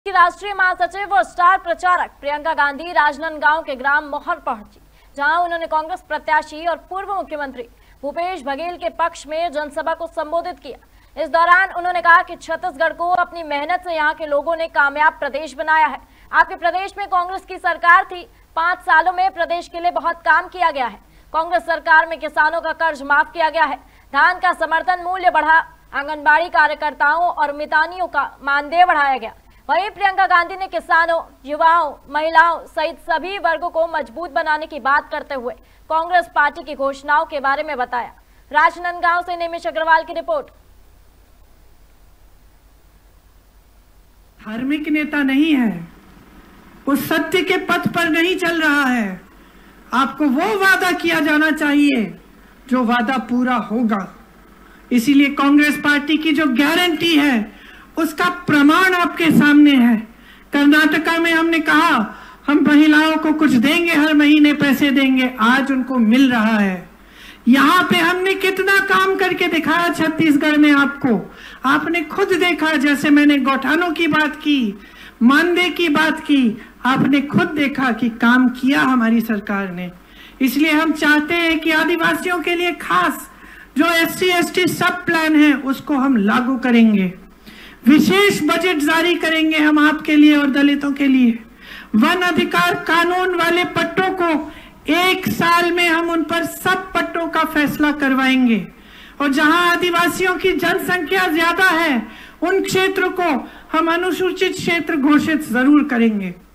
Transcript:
की राष्ट्रीय महासचिव और स्टार प्रचारक प्रियंका गांधी राजनांदगांव के ग्राम मोहर पहुंची, जहां उन्होंने कांग्रेस प्रत्याशी और पूर्व मुख्यमंत्री भूपेश बघेल के पक्ष में जनसभा को संबोधित किया। इस दौरान उन्होंने कहा कि छत्तीसगढ़ को अपनी मेहनत से यहां के लोगों ने कामयाब प्रदेश बनाया है। आपके प्रदेश में कांग्रेस की सरकार थी, 5 सालों में प्रदेश के लिए बहुत काम किया गया है। कांग्रेस सरकार में किसानों का कर्ज माफ किया गया है, धान का समर्थन मूल्य बढ़ा, आंगनबाड़ी कार्यकर्ताओं और मितानियों का मानदेय बढ़ाया गया। वहीं प्रियंका गांधी ने किसानों, युवाओं, महिलाओं सहित सभी वर्गों को मजबूत बनाने की बात करते हुए कांग्रेस पार्टी की घोषणाओं के बारे में बताया। राजनांदगांव से निमिष अग्रवाल की रिपोर्ट। धार्मिक नेता नहीं है, वो सत्य के पथ पर नहीं चल रहा है। आपको वो वादा किया जाना चाहिए जो वादा पूरा होगा। इसीलिए कांग्रेस पार्टी की जो गारंटी है उसका प्रमाण आपके सामने है। कर्नाटका में हमने कहा हम महिलाओं को कुछ देंगे, हर महीने पैसे देंगे, आज उनको मिल रहा है। यहाँ पे हमने कितना काम करके दिखाया छत्तीसगढ़ में आपको, आपने खुद देखा। जैसे मैंने गौठानों की बात की, मानदेय की बात की, आपने खुद देखा कि काम किया हमारी सरकार ने। इसलिए हम चाहते हैं कि आदिवासियों के लिए खास जो SC/ST सब प्लान है उसको हम लागू करेंगे। विशेष बजट जारी करेंगे हम आपके लिए और दलितों के लिए। वन अधिकार कानून वाले पट्टों को 1 साल में हम उन पर सब पट्टों का फैसला करवाएंगे। और जहां आदिवासियों की जनसंख्या ज्यादा है उन क्षेत्र को हम अनुसूचित क्षेत्र घोषित जरूर करेंगे।